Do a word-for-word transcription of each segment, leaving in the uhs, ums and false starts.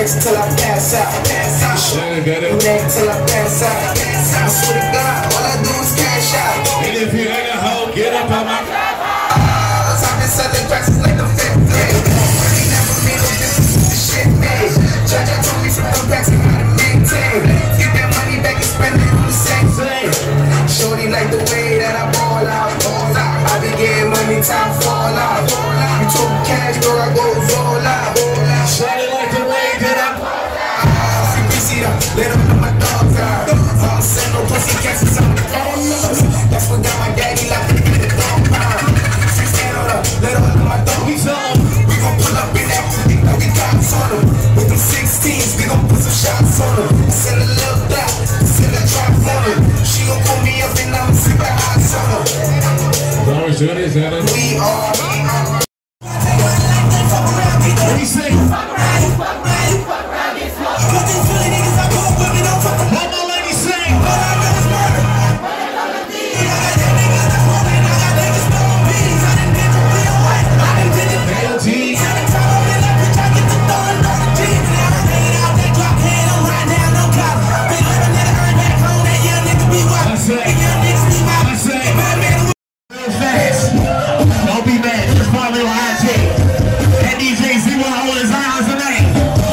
next till I pass out. Next till I pass out. I swear to God, all I do is cash out. And if you ain't a hoe, get up on my uh, I've been selling prices like the fifth grade. Money never made no difference with the shit made. Judge told me from the back to how to maintain. Get that money back and spend it on the same thing. Shorty like the way that I ball out. I be getting money, time fall out. You took cash, bro, I go roll out. Shorty like the way that I free P C up, let them know my dogs out. I'll send no pussy catches on the dogs. That's what got my daddy locked in the dog pound. Stand on up, let them know my dogs. We we gon' pull up in that thing like we got on them. With them sixteens, we gon' put some shots on them. Send a little black, send a drop on them. She gon' pull me up and I'm super hot on them. We are. What do you say? What my lady say? Don't be mad, just my little I G. That D J Z one hold his eyes on name.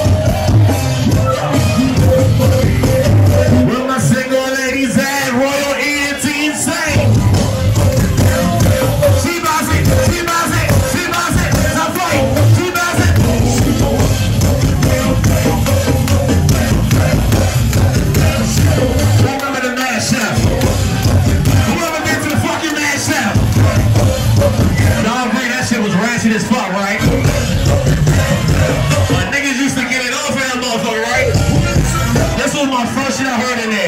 Where my single ladies at? Royal E N T insane. She bounce it, she bounce it, she bounce it. It's a fight, she bounce it. Remember the Mad Chef. Whoever been to the fucking Mad Chef? Y'all agree that shit was ratchet as fuck, right? But niggas used to get it off of that motherfucker, right? This was my first shit I heard in there.